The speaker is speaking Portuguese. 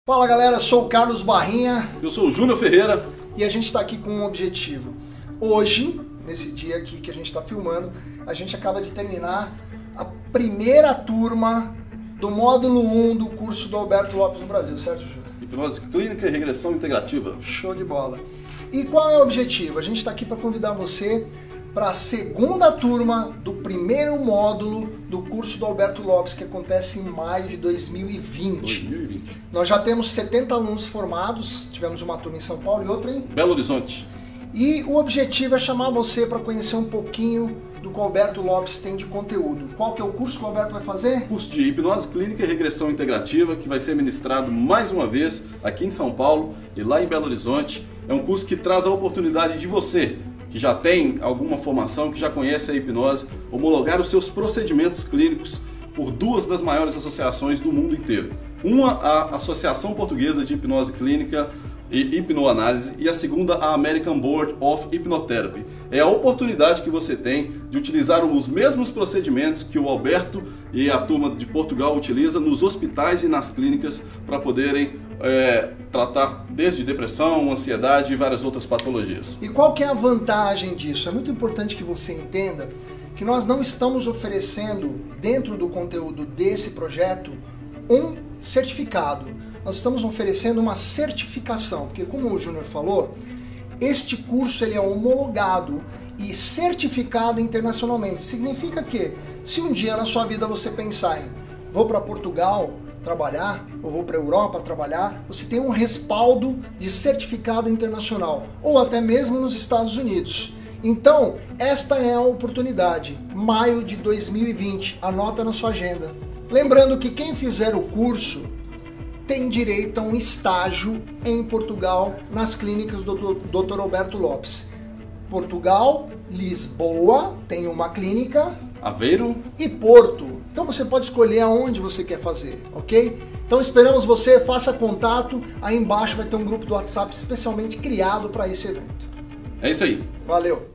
Fala galera, sou o Carlos Barrinha. Eu sou o Júnior Ferreira. E a gente está aqui com um objetivo. Hoje, nesse dia aqui que a gente está filmando, a gente acaba de terminar a primeira turma do módulo 1 do curso do Alberto Lopes no Brasil, certo, Júnior? Hipnose clínica e regressão integrativa. Show de bola. E qual é o objetivo? A gente está aqui para convidar você para a segunda turma do primeiro módulo do curso do Alberto Lopes, que acontece em maio de 2020. Nós já temos 70 alunos formados, tivemos uma turma em São Paulo e outra em Belo Horizonte. E o objetivo é chamar você para conhecer um pouquinho do que o Alberto Lopes tem de conteúdo. Qual que é o curso que o Alberto vai fazer? Curso de hipnose clínica e regressão integrativa, que vai ser ministrado mais uma vez aqui em São Paulo e lá em Belo Horizonte. É um curso que traz a oportunidade de você, que já tem alguma formação, que já conhece a hipnose, homologar os seus procedimentos clínicos por duas das maiores associações do mundo inteiro. Uma, a Associação Portuguesa de Hipnose Clínica e Hipnoanálise, e a segunda, a American Board of Hypnotherapy. É a oportunidade que você tem de utilizar os mesmos procedimentos que o Alberto e a turma de Portugal utiliza nos hospitais e nas clínicas para poderem tratar desde depressão, ansiedade e várias outras patologias. E qual que é a vantagem disso? É muito importante que você entenda que nós não estamos oferecendo, dentro do conteúdo desse projeto, um certificado. Nós estamos oferecendo uma certificação, porque como o Júnior falou, este curso ele é homologado e certificado internacionalmente. Significa que, se um dia na sua vida você pensar em vou para Portugal trabalhar, ou vou para a Europa trabalhar, você tem um respaldo de certificado internacional, ou até mesmo nos Estados Unidos. Então, esta é a oportunidade, maio de 2020, anota na sua agenda. Lembrando que quem fizer o curso tem direito a um estágio em Portugal, nas clínicas do Dr. Alberto Lopes. Portugal, Lisboa, tem uma clínica. Aveiro e Porto. Então você pode escolher aonde você quer fazer, ok? Então esperamos você, faça contato. Aí embaixo vai ter um grupo do WhatsApp especialmente criado para esse evento. É isso aí. Valeu!